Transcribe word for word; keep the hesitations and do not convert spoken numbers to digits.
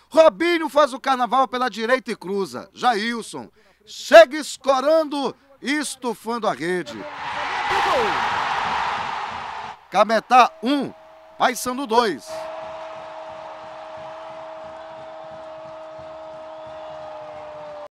Robinho faz o carnaval pela direita e cruza. Jailson chega escorando e estufando a rede. Cametá um, Paysandu dois.